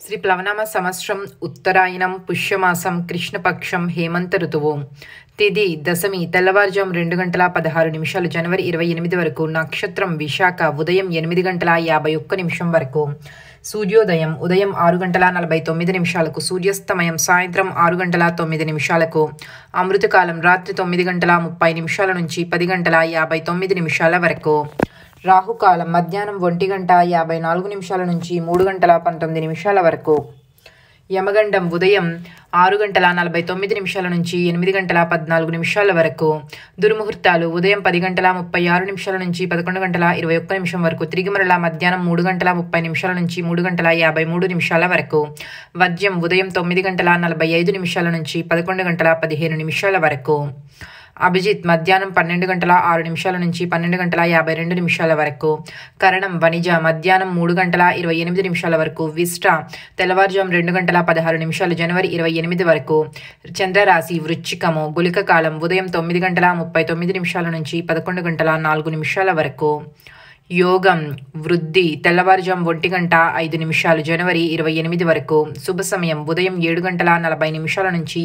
శ్రీ ప్లవనామ సంవత్సరం ఉత్తరాయణం పుష్యమాసం కృష్ణపక్షం హేమంత ఋతువు. తిథి దశమి తెల్లవారుజాము 2:16 జనవరి 28 వరకు. నక్షత్రం విశాఖ ఉదయం 8:51 వరకు. సూర్యోదయం ఉదయం 6:49. సూర్యాస్తమయం సాయంత్రం 6:09. అమృతకాలం రాత్రి 9:30 నుంచి 10:59 వరకు. రాహుకాలం మధ్యాహ్నం 1:54 నుంచి 3:19 వరకు. యమగండం ఉదయం 6:49 నుంచి 8:14 వరకు. దుర్ముహూర్తాలు ఉదయం 10:36 నుంచి 11:21 వరకు. తిరిగి మరలా మధ్యాహ్నం 3:30 నుంచి 3:53 వరకు. వర్జ్యం ఉదయం 9:45 నుంచి 11:15 వరకు. అభిజిత్ మధ్యాహ్నం 12:06 నుంచి 12:52 వరకు. కరణం వణిజ మధ్యాహ్నం 3:28 వరకు. విష్ట తెల్లవారుజాము 2:16 జనవరి 28 వరకు. చంద్రరాశి వృశ్చికము. గుళిక కాలం ఉదయం 9:39 నుంచి 11:04 వరకు. యోగం వృద్ధి తెల్లవారుజాము 1:05 జనవరి 28 వరకు. శుభ సమయం ఉదయం 7:40 నుంచి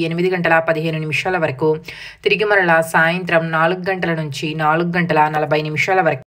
8:15 వరకు. తిరిగి మరలా సాయంత్రం 4 గంటల నుంచి 4:40 వరకు.